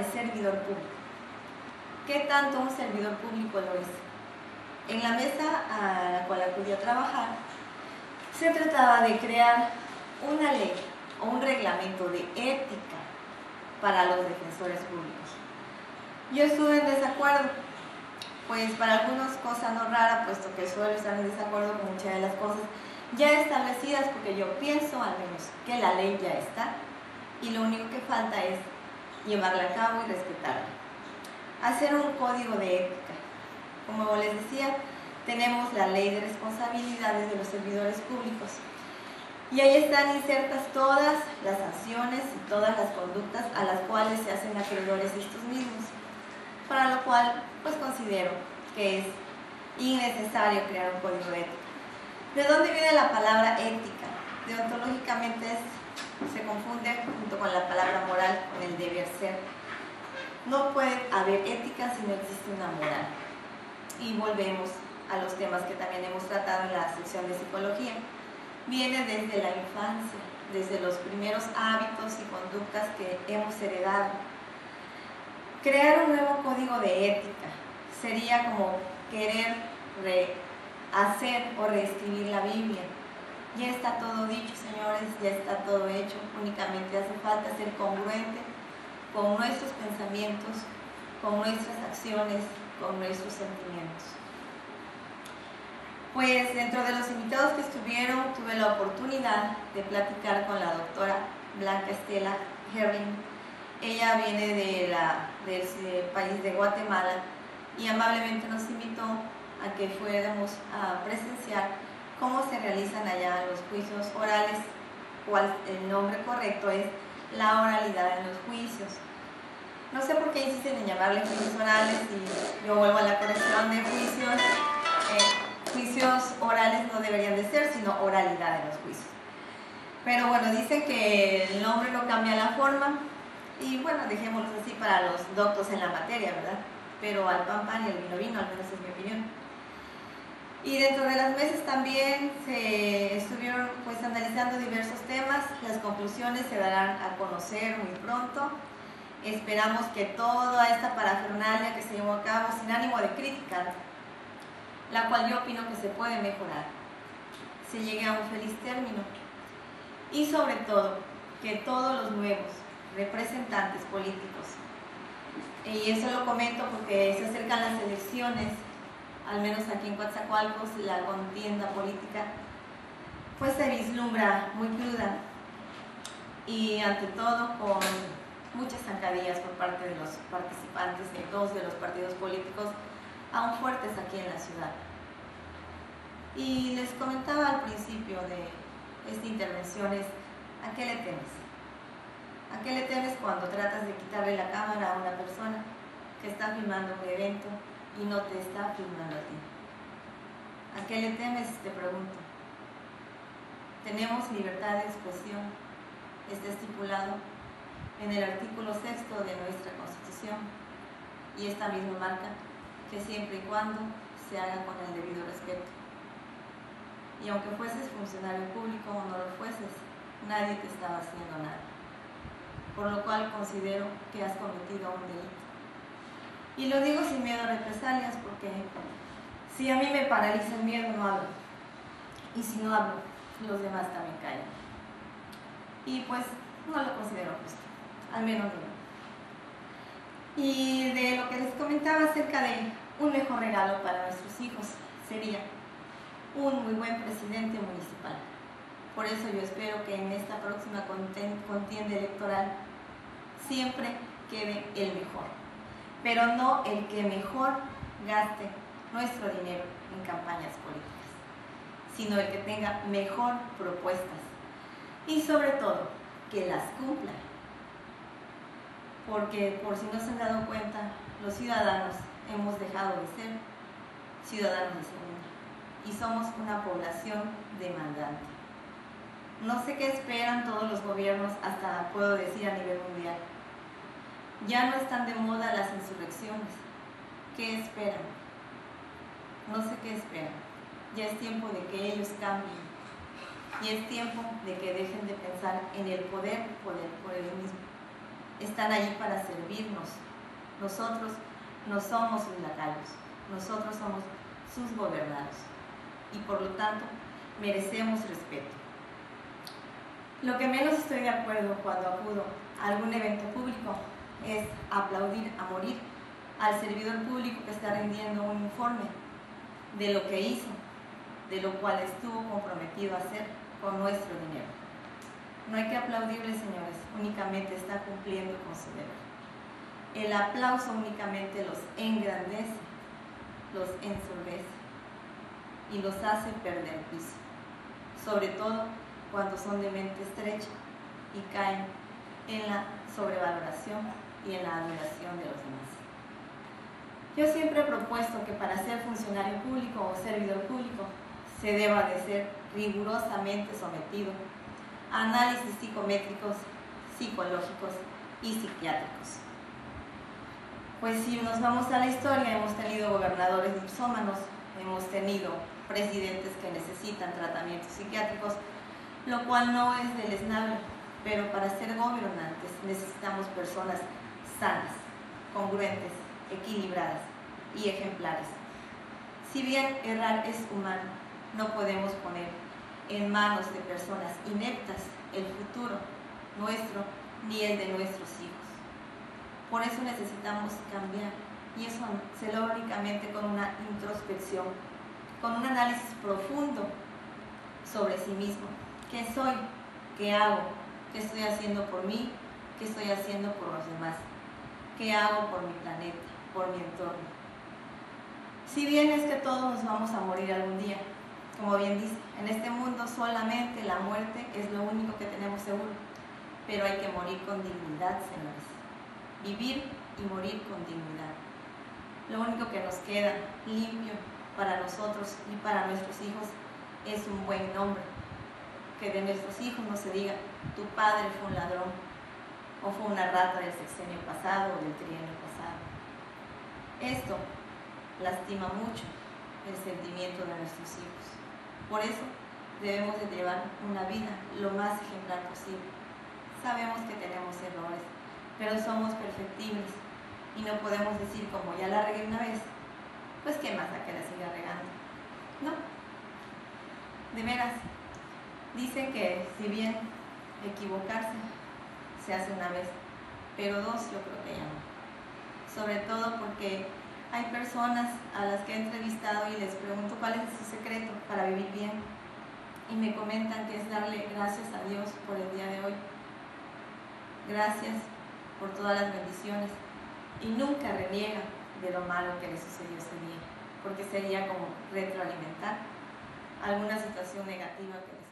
de servidor público. ¿Qué tanto un servidor público lo es? En la mesa a la cual acudí a trabajar, se trataba de crear una ley o un reglamento de ética para los defensores públicos. Yo estuve en desacuerdo, pues para algunos cosa no rara, puesto que suelo estar en desacuerdo con muchas de las cosas ya establecidas, porque yo pienso al menos que la ley ya está y lo único que falta es llevarla a cabo y respetarla. Hacer un código de ética. Como les decía, tenemos la ley de responsabilidades de los servidores públicos y ahí están insertas todas las sanciones y todas las conductas a las cuales se hacen acreedores estos mismos, para lo cual pues considero que es innecesario crear un código de ética. ¿De dónde viene la palabra ética? Deontológicamente se confunde junto con la palabra moral con el deber ser. No puede haber ética si no existe una moral. Y volvemos a los temas que también hemos tratado en la sección de psicología. Viene desde la infancia, desde los primeros hábitos y conductas que hemos heredado. Crear un nuevo código de ética sería como querer hacer o reescribir la Biblia. Ya está todo dicho, señores, ya está todo hecho, únicamente hace falta ser congruente con nuestros pensamientos, con nuestras acciones, con nuestros sentimientos. Pues dentro de los invitados que estuvieron, tuve la oportunidad de platicar con la doctora Blanca Estela Herling. Ella viene del país de Guatemala y amablemente nos invitó a que fuéramos a presenciar cómo se realizan allá los juicios orales, cuál el nombre correcto es la oralidad en los juicios. No sé por qué insisten en llamarle juicios orales y yo vuelvo a la corrección de juicios. Juicios orales no deberían de ser, sino oralidad en los juicios. Pero bueno, dicen que el nombre no cambia la forma y bueno, dejémoslo así para los doctos en la materia, ¿verdad? Pero al pan pan y al vino vino, al menos es mi opinión. Y dentro de las mesas también se estuvieron pues analizando diversos temas. Las conclusiones se darán a conocer muy pronto. Esperamos que toda esta parafernalia que se llevó a cabo, sin ánimo de criticar, la cual yo opino que se puede mejorar, se llegue a un feliz término. Y sobre todo, que todos los nuevos representantes políticos, y eso lo comento porque se acercan las elecciones, al menos aquí en Coatzacoalcos, la contienda política pues se vislumbra muy cruda y ante todo con muchas zancadillas por parte de los participantes de dos de los partidos políticos aún fuertes aquí en la ciudad. Y les comentaba al principio de esta intervención es, ¿a qué le temes? ¿A qué le temes cuando tratas de quitarle la cámara a una persona que está filmando un evento y no te está filmando a ti? ¿A qué le temes? Te pregunto. Tenemos libertad de expresión, está estipulado en el artículo 6 de nuestra Constitución y esta misma marca que siempre y cuando se haga con el debido respeto. Y aunque fueses funcionario público o no lo fueses, nadie te estaba haciendo nada. Por lo cual considero que has cometido un delito. Y lo digo sin miedo a represalias porque si a mí me paraliza el miedo, no hablo. Y si no hablo, los demás también callan. Y pues no lo considero justo, al menos yo. Y de lo que les comentaba acerca de un mejor regalo para nuestros hijos sería un muy buen presidente municipal. Por eso yo espero que en esta próxima contienda electoral siempre quede el mejor, pero no el que mejor gaste nuestro dinero en campañas políticas, sino el que tenga mejor propuestas y sobre todo que las cumpla. Porque por si no se han dado cuenta, los ciudadanos hemos dejado de ser ciudadanos de segunda y somos una población demandante. No sé qué esperan todos los gobiernos, hasta puedo decir a nivel mundial. Ya no están de moda las insurrecciones. ¿Qué esperan? No sé qué esperan. Ya es tiempo de que ellos cambien. Y es tiempo de que dejen de pensar en el poder por ellos mismos. están allí para servirnos. Nosotros no somos sus lacayos, nosotros somos sus gobernados y por lo tanto merecemos respeto. Lo que menos estoy de acuerdo cuando acudo a algún evento público es aplaudir a morir al servidor público que está rindiendo un informe de lo que hizo, de lo cual estuvo comprometido a hacer con nuestro dinero. No hay que aplaudirle, señores, únicamente está cumpliendo con su deber. El aplauso únicamente los engrandece, los ensorbece y los hace perder piso, sobre todo cuando son de mente estrecha y caen en la sobrevaloración y en la admiración de los demás. Yo siempre he propuesto que para ser funcionario público o servidor público se deba de ser rigurosamente sometido a análisis psicométricos, psicológicos y psiquiátricos. Pues si nos vamos a la historia, hemos tenido gobernadores dipsómanos, hemos tenido presidentes que necesitan tratamientos psiquiátricos, lo cual no es deleznable, pero para ser gobernantes necesitamos personas sanas, congruentes, equilibradas y ejemplares. Si bien errar es humano, no podemos poner en manos de personas ineptas el futuro nuestro ni el de nuestros hijos. Por eso necesitamos cambiar y eso se logra únicamente con una introspección, con un análisis profundo sobre sí mismo. ¿Qué soy? ¿Qué hago? ¿Qué estoy haciendo por mí? ¿Qué estoy haciendo por los demás? ¿Qué hago por mi planeta, por mi entorno? Si bien es que todos nos vamos a morir algún día, como bien dice, en este mundo solamente la muerte es lo único que tenemos seguro, pero hay que morir con dignidad, señores. Vivir y morir con dignidad. Lo único que nos queda limpio para nosotros y para nuestros hijos es un buen nombre. Que de nuestros hijos no se diga, tu padre fue un ladrón, o fue una rata del sexenio pasado o del trienio pasado. Esto lastima mucho el sentimiento de nuestros hijos. Por eso debemos de llevar una vida lo más ejemplar posible. Sabemos que tenemos errores, pero somos perfectibles y no podemos decir, como ya la regué una vez, pues qué más a que la siga regando. No, de veras, dicen que si bien equivocarse se hace una vez, pero dos yo creo que ya no. Sobre todo porque hay personas a las que he entrevistado y les pregunto cuál es su secreto para vivir bien y me comentan que es darle gracias a Dios por el día de hoy. Gracias por todas las bendiciones y nunca reniega de lo malo que le sucedió ese día, porque sería como retroalimentar alguna situación negativa que